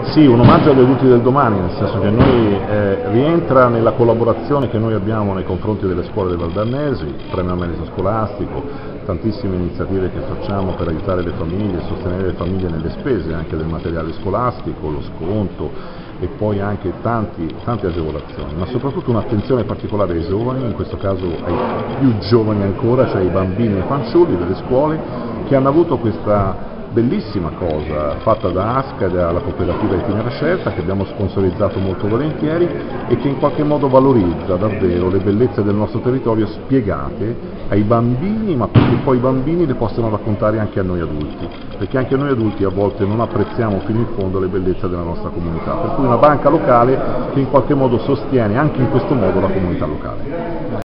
Sì, un omaggio agli adulti del domani, nel senso che noi rientra nella collaborazione che noi abbiamo nei confronti delle scuole del Valdarnesi, premio al merito scolastico, tantissime iniziative che facciamo per aiutare le famiglie, sostenere le famiglie nelle spese anche del materiale scolastico, lo sconto e poi anche tante agevolazioni, ma soprattutto un'attenzione particolare ai giovani, in questo caso ai più giovani ancora, cioè ai bambini e fanciulli delle scuole che hanno avuto questa bellissima cosa fatta da ASCA e dalla cooperativa Itinera Scelta, che abbiamo sponsorizzato molto volentieri e che in qualche modo valorizza davvero le bellezze del nostro territorio spiegate ai bambini, ma perché poi i bambini le possano raccontare anche a noi adulti, perché anche noi adulti a volte non apprezziamo fino in fondo le bellezze della nostra comunità, per cui una banca locale che in qualche modo sostiene anche in questo modo la comunità locale.